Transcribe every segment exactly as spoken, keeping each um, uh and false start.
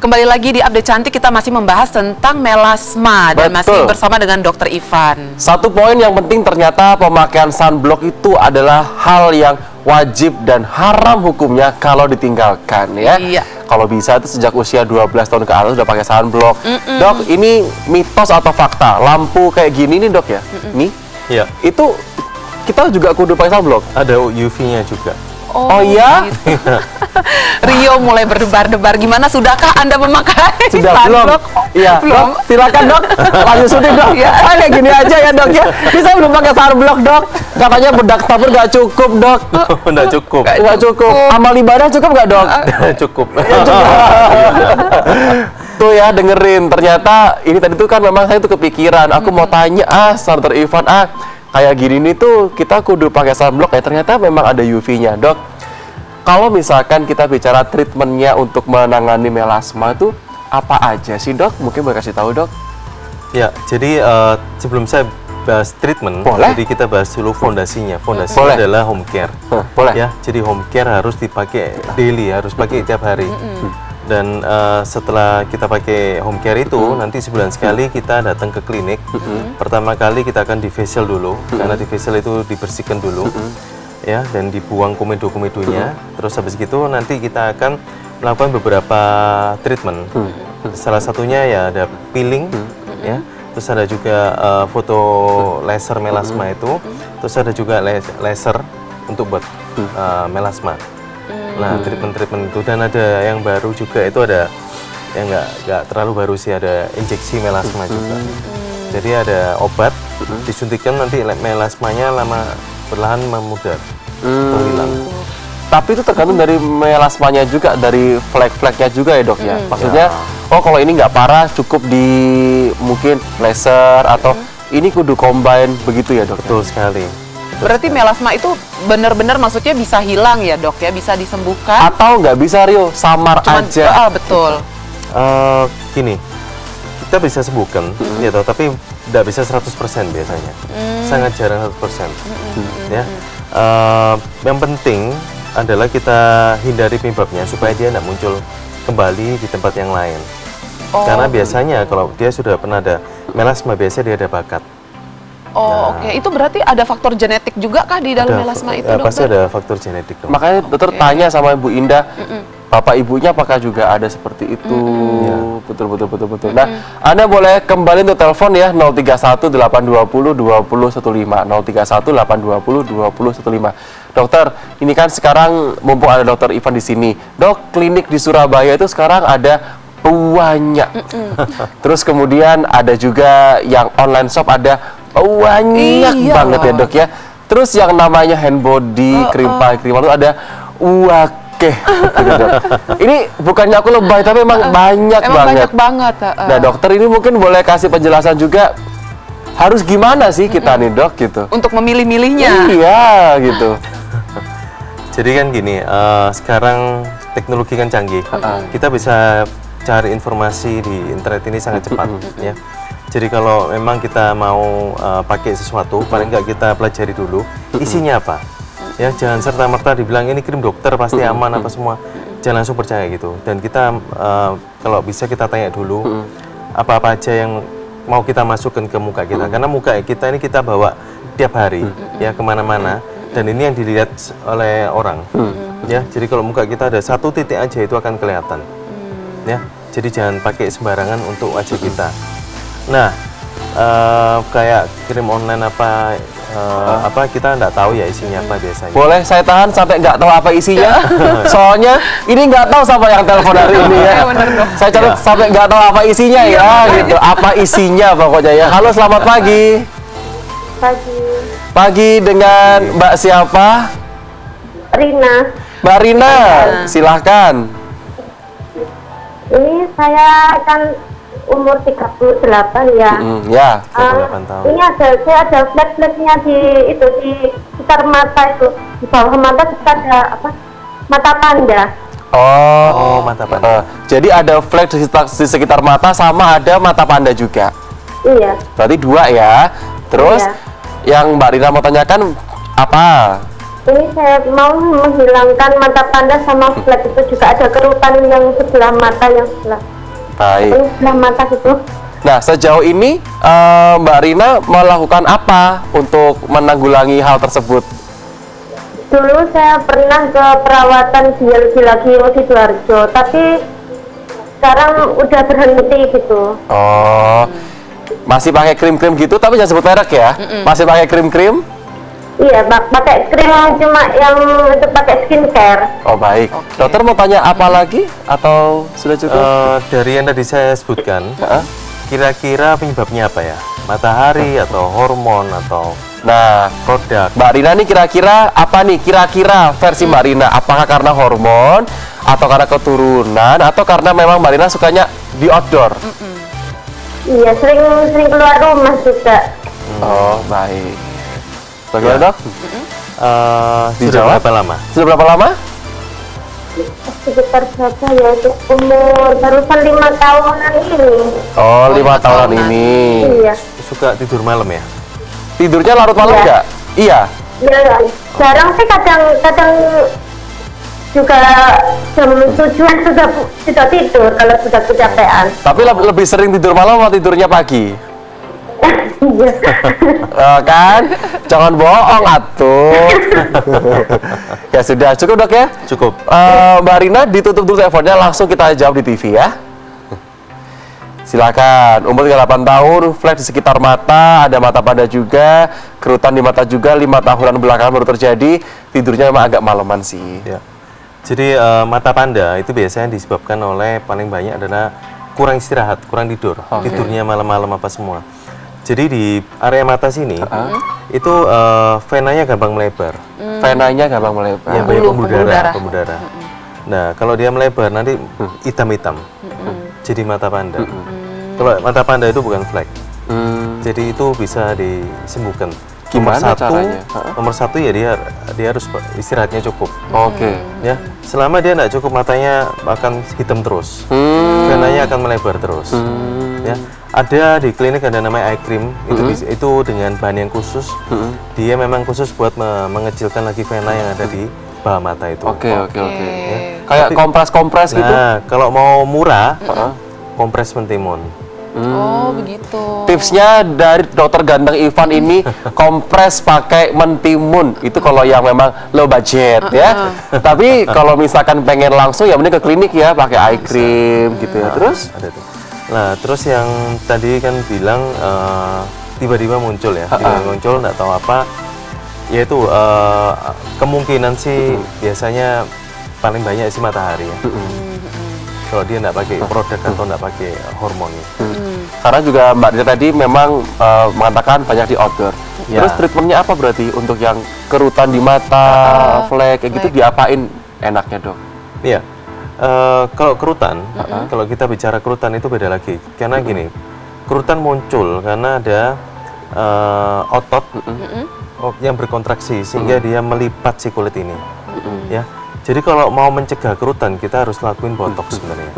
Kembali lagi di Update Cantik, kita masih membahas tentang melasma. Dan Betul. masih bersama dengan dokter Ivan. Satu poin yang penting, ternyata pemakaian sunblock itu adalah hal yang wajib dan haram hukumnya kalau ditinggalkan ya. Iya. Kalau bisa itu sejak usia dua belas tahun ke atas sudah pakai sunblock. Mm-mm. Dok, ini mitos atau fakta? Lampu kayak gini nih dok ya? Mm-mm. Nih, Iya, itu kita juga kudu pakai sunblock? ada U V-nya juga. Oh iya? gitu. Rio mulai berdebar-debar. Gimana, sudahkah Anda memakai Sudah belum? sunblock? Iya, Belum. Dok, silakan dok, lanjut syuting dok. Iya. Ah, kayak gini aja ya dok ya. Bisa belum pakai sunblock dok? Katanya bedak tabur nggak cukup dok. Nggak cukup. Nggak cukup. Amal ibadah cukup nggak dok? Cukup. Tuh ya, dengerin. Ternyata ini tadi tuh kan memang saya tuh kepikiran. Aku mau tanya, ah, Dokter Ivan, ah, kayak gini nih tuh kita kudu pakai sunblock ya. Ternyata memang ada U V-nya dok. Kalau misalkan kita bicara treatmentnya untuk menangani melasma itu apa aja sih dok? Mungkin boleh kasih tahu dok? Ya, jadi uh, sebelum saya bahas treatment, Boleh. jadi kita bahas dulu fondasinya. Fondasinya Boleh. adalah home care. Huh, boleh. Ya, jadi home care harus dipakai daily, harus pakai tiap hari. Dan uh, setelah kita pakai home care itu, nanti sebulan sekali kita datang ke klinik. Pertama kali kita akan di facial dulu, karena di facial itu dibersihkan dulu. Ya, dan dibuang komedo-komedonya. Terus habis gitu nanti kita akan melakukan beberapa treatment. Salah satunya ya ada peeling, ya. Terus ada juga uh, foto laser melasma itu. Terus ada juga les laser untuk buat uh, melasma. Nah, treatment-treatment itu, dan ada yang baru juga itu ada yang nggak nggak terlalu baru sih, ada injeksi melasma juga. Jadi ada obat disuntikan, nanti melasmanya lama perlahan memudar atau hilang. Tapi itu tergantung dari melasmanya juga, dari flek-fleknya juga ya dok ya. Maksudnya, oh kalau ini nggak parah cukup di mungkin laser atau ini kudu combine begitu ya dok? Betul sekali. Berarti melasma itu benar-benar maksudnya bisa hilang ya dok ya, bisa disembuhkan? Atau nggak bisa Rio, samar Cuman, aja? ah, betul. Uh, gini, kita bisa sembuhkan, gitu, tapi tidak bisa seratus persen biasanya. Sangat jarang seratus persen. Ya. Uh, yang penting adalah kita hindari penyebabnya supaya dia tidak muncul kembali di tempat yang lain. Oh. Karena biasanya kalau dia sudah pernah ada melasma, biasanya dia ada bakat. Oh, Nah. oke. Itu berarti ada faktor genetik juga kah di dalam Ada, melasma itu, ya, dokter? pasti ada faktor genetik dong. Makanya dokter Oke. tanya sama Ibu Indah, bapak ibunya apakah juga ada seperti itu? Betul, betul, betul, betul. Nah, Anda boleh kembali untuk telepon ya, nol tiga satu delapan dua nol dua nol satu lima, nol tiga satu delapan dua nol dua nol satu lima. Dokter, ini kan sekarang mumpung ada dokter Ivan di sini, dok, klinik di Surabaya itu sekarang ada banyak. Terus kemudian ada juga yang online shop, ada banyak Iya. banget ya dok ya. Terus yang namanya hand body, krim pahit, krim malu, ada wakeh. Ini bukannya aku lebay, tapi memang banyak Emang banget. banyak banget. uh, uh. Nah dokter ini mungkin boleh kasih penjelasan juga, harus gimana sih kita nih dok gitu? Untuk memilih-milihnya. Iya gitu. Jadi kan gini, eh, sekarang teknologi kan canggih. Kita bisa cari informasi di internet ini sangat cepat, ya. Jadi kalau memang kita mau uh, pakai sesuatu, paling nggak kita pelajari dulu isinya apa. Ya, jangan serta-merta dibilang ini krim dokter pasti aman apa semua. Jangan langsung percaya gitu. Dan kita uh, kalau bisa kita tanya dulu apa-apa aja yang mau kita masukkan ke muka kita. Karena muka kita ini kita bawa tiap hari ya kemana-mana. Dan ini yang dilihat oleh orang. Ya, jadi kalau muka kita ada satu titik aja itu akan kelihatan. Ya, jadi jangan pakai sembarangan untuk wajah kita. Nah, uh, kayak kirim online apa uh, apa kita nggak tahu ya isinya apa biasanya. Boleh saya tahan sampai nggak tahu apa isinya? Soalnya ini nggak tahu sama yang telepon hari ini ya. Iya, bener dong. Saya catat sampai nggak tahu apa isinya ya gitu. Apa isinya pokoknya ya. Halo, selamat pagi. Pagi, Pagi dengan Mbak siapa? Rina. Mbak Rina, silahkan. Ini saya kan umur tiga puluh delapan ya. Hmm, ya. Ah, tiga puluh delapan tahun. ini ada saya ada flek-fleknya di itu di sekitar mata itu, di bawah mata kita ada apa? Mata panda. Oh, Oh, mata panda. eh, jadi ada flek di sekitar, di sekitar mata sama ada mata panda juga. Iya. Berarti dua ya. Terus Iya. yang Mbak Rina mau tanyakan apa? Ini saya mau menghilangkan mata panda sama flek itu, juga ada kerutan yang sebelah mata yang sebelah Baik. sebelah mata gitu. Nah, sejauh ini eh, Mbak Rina melakukan apa untuk menanggulangi hal tersebut? Dulu saya pernah ke perawatan biologi lagi di Sidoarjo, tapi sekarang udah berhenti gitu. Oh, masih pakai krim-krim gitu, tapi jangan sebut merek ya. Masih pakai krim-krim? Iya, pak- pakai krim cuma yang untuk pakai skincare. Oh baik. Oke. Dokter mau tanya apa lagi atau sudah cukup? Eh, dari yang tadi saya sebutkan, Heeh. kira-kira penyebabnya apa ya? Matahari atau hormon atau Nah, produk? Mbak Rina nih kira-kira apa nih? Kira-kira versi Mbak Rina, apakah karena hormon atau karena keturunan atau karena memang Mbak Rina sukanya di outdoor? Iya, sering sering keluar rumah juga. Oh baik. Bagaimana Ya. dok? Eh, sudah Dijawab? berapa lama? Sudah berapa lama? Sekitar berapa ya? Umur barusan lima tahunan ini. Oh, lima lima tahunan tahunan. ini. Iya. Suka tidur malam ya? Tidurnya larut malam Iya. nggak? Iya. Ya, jarang sih kadang kadang juga jam tujuan sudah sudah tidur kalau sudah kecapean. Tapi leb- lebih sering tidur malam atau tidurnya pagi? Iya. Eh, kan? Jangan bohong atuh. Ya sudah, cukup dok ya? Cukup. Eh, Mbak Rina ditutup dulu teleponnya, langsung kita jawab di T V ya. Silakan. Umur tiga puluh delapan tahun, flek di sekitar mata, ada mata panda juga, kerutan di mata juga, lima tahunan belakangan baru terjadi. Tidurnya memang agak maleman sih. Ya. Jadi eh, mata panda itu biasanya disebabkan oleh paling banyak adalah kurang istirahat, kurang tidur. Tidurnya malam-malam apa semua. Jadi di area mata sini itu eh, venanya gampang melebar. Venanya gampang melebar. Ya, banyak Pembuluh- pembuluh pembuluh darah, darah. pembuluh darah. Nah, kalau dia melebar nanti hitam-hitam. Jadi mata panda. Kalau mata panda itu bukan flek. Hmm. Jadi itu bisa disembuhkan. Gimana nomor satu, caranya? Ha-ha. nomor satu ya dia dia harus istirahatnya cukup. Oke. Ya, selama dia tidak cukup matanya akan hitam terus. Hmm. Venanya akan melebar terus. Hmm. Ya, ada di klinik ada namanya eye cream itu bisa- itu dengan bahan yang khusus. Dia memang khusus buat me- mengecilkan lagi vena yang ada di bawah mata itu. Oke, oke, oke. Oke. Kayak Tapi- kompres-kompres gitu. Nah, kalau mau murah, Heeh. kompres mentimun. Oh, begitu. Tipsnya dari dokter ganteng Ivan ini kompres pakai mentimun. Itu kalau yang memang low budget ya. Tapi kalau misalkan pengen langsung ya mending ke klinik ya pakai eye cream gitu ya. Terus Ada tuh. Nah, terus yang tadi kan bilang eh, tiba-tiba muncul ya, tiba-tiba muncul nggak tahu apa. Yaitu eh, kemungkinan sih biasanya paling banyak sih matahari ya. Kalau dia nggak pakai produk atau nggak pakai hormonnya. karena juga Mbak Dina tadi memang eh, mengatakan banyak di outdoor. Ya. Terus treatmentnya apa berarti untuk yang kerutan di mata, flek kayak gitu diapain enaknya dok? Iya. Eh, kalau kerutan, kalau kita bicara kerutan itu beda lagi. Karena gini, kerutan muncul karena ada eh, otot o- yang berkontraksi sehingga dia melipat si kulit ini. Ya. Jadi kalau mau mencegah kerutan kita harus lakuin botox sebenarnya.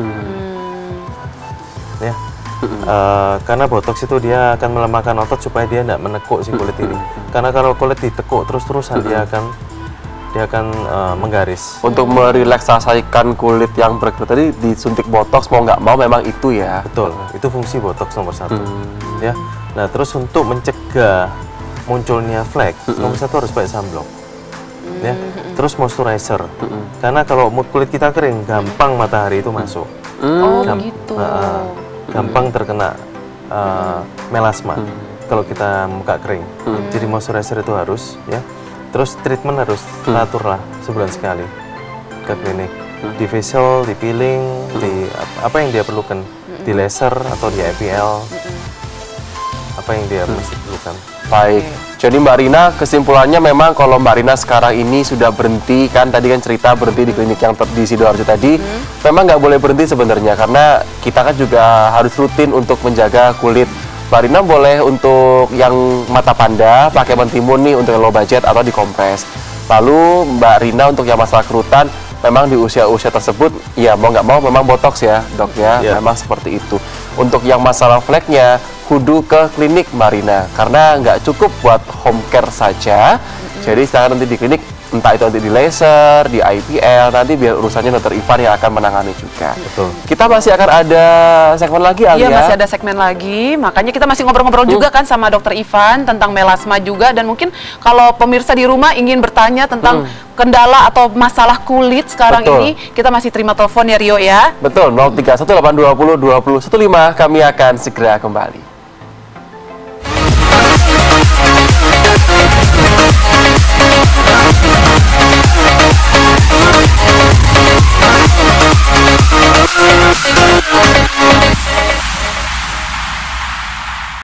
Ya. Eh, karena botox itu dia akan melemahkan otot supaya dia tidak menekuk si kulit ini. Karena kalau kulit ditekuk terus-terusan dia akan dia akan eh, menggaris. Untuk merelaksasikan kulit yang berkerut tadi disuntik botox mau nggak mau memang itu ya. Betul, itu fungsi botox nomor satu. Ya, nah terus untuk mencegah munculnya flek, nomor satu harus pakai sunblock. Ya, terus moisturizer. Karena kalau mood kulit kita kering, gampang matahari itu masuk. Oh, Gam- begitu. Nah, gampang terkena uh, melasma kalau kita muka kering. Jadi moisturizer itu harus, ya. Terus treatment harus teratur lah sebulan sekali ke klinik. Di facial, di peeling, di ap- apa yang dia perlukan, di laser atau di I P L, apa yang dia mesti perlukan. Baik, jadi Mbak Rina kesimpulannya memang kalau Mbak Rina sekarang ini sudah berhenti kan tadi kan cerita berhenti di klinik yang ter- di Sidoarjo tadi, memang nggak boleh berhenti sebenarnya karena kita kan juga harus rutin untuk menjaga kulit. Mbak Rina boleh untuk yang mata panda pakai mentimun nih untuk yang low budget atau dikompres. Lalu Mbak Rina untuk yang masalah kerutan memang di usia-usia tersebut ya mau nggak mau memang botox ya dok ya, Ya. memang seperti itu. Untuk yang masalah fleknya kudu ke klinik Mbak Rina karena nggak cukup buat home care saja. Jadi sekarang nanti di klinik entah itu nanti di laser, di I P L, nanti biar urusannya dokter Ivan yang akan menangani juga. Betul. Kita masih akan ada segmen lagi, Alia. Iya, masih ada segmen lagi. Makanya kita masih ngobrol-ngobrol hmm. juga kan sama dokter Ivan tentang melasma juga. Dan mungkin kalau pemirsa di rumah ingin bertanya tentang hmm. kendala atau masalah kulit sekarang Betul. ini, kita masih terima telepon ya Rio ya. Betul, nol tiga satu delapan dua nol dua nol satu lima, kami akan segera kembali.